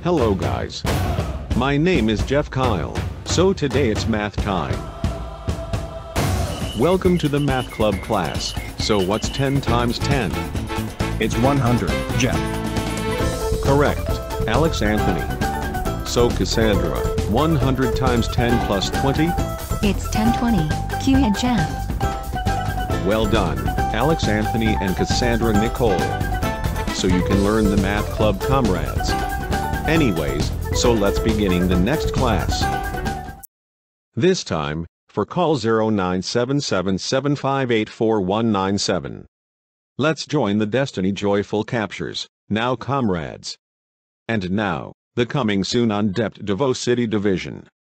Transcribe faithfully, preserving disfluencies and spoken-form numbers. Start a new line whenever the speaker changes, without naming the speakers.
Hello guys. My name is Jeff Kyle, so today it's math time. Welcome to the math club class. So what's ten times ten?
It's one hundred, Jeff.
Correct, Alex Anthony. So Cassandra, one hundred times ten plus twenty?
It's ten twenty, Q and Jeff.
Well done, Alex Anthony and Cassandra Nicole. So you can learn the math club, comrades. Anyways, so let's beginning the next class. This time, for call zero nine seven seven seven five eight four one nine seven. Let's join the Destiny Joyful Captures, now comrades. And now, the coming soon on DepED Davao City Division,